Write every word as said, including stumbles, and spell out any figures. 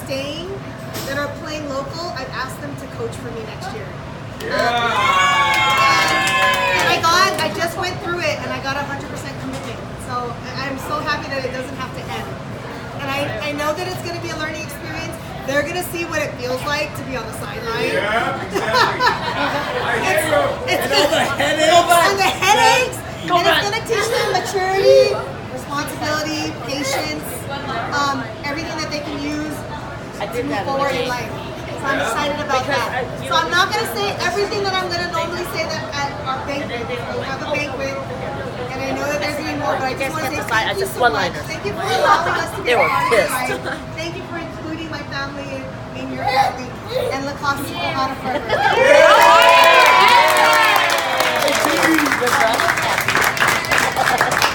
staying, that are playing local, I've asked them to coach for me next year. Yeah. Um, and I got, I just went through it and I got a one hundred percent commitment. So I'm so happy that it doesn't have to end. And I, I know that it's going to be a learning experience. They're going to see what it feels like to be on the sideline. Yeah, exactly. I hear you. It's, it's And all the headaches. And the headaches. Go and back. it's going to teach them maturity, responsibility, patience, um, everything that they can use I to did move that in the forward in game. life. So I'm excited about Because that. I- you So know- I'm not going to say everything that I'm going to normally say that at our banquet. We have a banquet. And I know that there's going to be more, but I just want to say thank you so much. Thank you for allowing us to be They a were part of your pissed. life. Thank you for including my family in, in your family. And Lacoste Ohana forever. Good job.